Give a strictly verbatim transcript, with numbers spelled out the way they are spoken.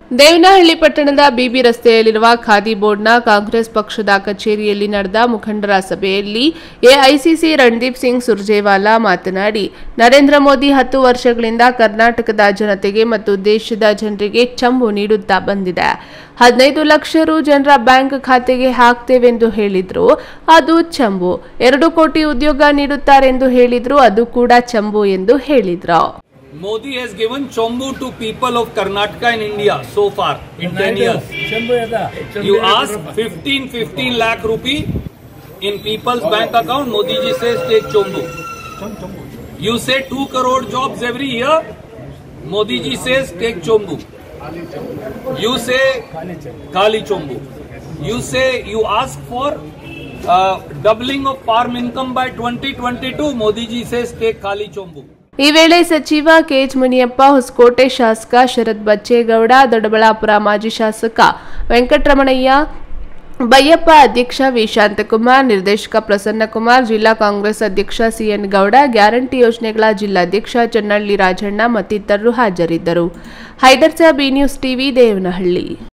ದೇವನಹಳ್ಳಿ ಪಟ್ಟಣದ ಬಿಬಿ ರಸ್ತೆಯಲ್ಲಿರುವ ಖಾದಿ ಬೋರ್ಡ್ನ ಕಾಂಗ್ರೆಸ್ ಪಕ್ಷದ ಕಚೇರಿಯಲ್ಲಿ ನಡೆದ ಮುಖಂಡರ ಸಭೆಯಲ್ಲಿ ಎಐಸಿಸಿ ರಣದೀಪ್ ಸಿಂಗ್ ಸುರ್ಜೇವಾಲಾ ಮಾತನಾಡಿ, ನರೇಂದ್ರ ಮೋದಿ ಹತ್ತು ವರ್ಷಗಳಿಂದ ಕರ್ನಾಟಕದ ಜನತೆಗೆ ಮತ್ತು ದೇಶದ ಜನರಿಗೆ ಚಂಬು ನೀಡುತ್ತಾ ಬಂದಿದೆ. ಹದಿನೈದು ಲಕ್ಷ ರು ಜನರ ಬ್ಯಾಂಕ್ ಖಾತೆಗೆ ಹಾಕ್ತೇವೆಂದು ಹೇಳಿದ್ರು, ಅದು ಚಂಬು. ಎರಡು ಕೋಟಿ ಉದ್ಯೋಗ ನೀಡುತ್ತಾರೆಂದು ಹೇಳಿದ್ರು, ಅದು ಕೂಡ ಚಂಬು ಎಂದು ಹೇಳಿದ್ರು. Modi has given Chombu to people of Karnataka in India so far in ten years. You ask fifteen fifteen lakh rupee in people's bank account, Modi ji says take Chombu. You say two crore jobs every year, Modi ji says take Chombu. You say Kali Chombu. You say you ask for uh, doubling of farm income by twenty twenty-two, Modi ji says take Kali Chombu. ಈ ವೇಳೆ ಸಚಿವ K H Muniyappa, Hosakote ಶಾಸಕ ಶರತ್ ಬಚ್ಚೇಗೌಡ, ದೊಡ್ಡಬಳ್ಳಾಪುರ ಮಾಜಿ ಶಾಸಕ ವೆಂಕಟರಮಣಯ್ಯ, ಬೈಯಪ್ಪ ಅಧ್ಯಕ್ಷ V Shanthakumar, ನಿರ್ದೇಶಕ ಪ್ರಸನ್ನಕುಮಾರ್, ಜಿಲ್ಲಾ ಕಾಂಗ್ರೆಸ್ ಅಧ್ಯಕ್ಷ ಸಿಎನ್ ಗೌಡ, ಗ್ಯಾರಂಟಿ ಯೋಜನೆಗಳ ಜಿಲ್ಲಾಧ್ಯಕ್ಷ ಚನ್ನಳ್ಳಿ ರಾಜಣ್ಣ ಮತ್ತಿತರರು ಹಾಜರಿದ್ದರು. Haider Sab, B news TV, Devanahalli.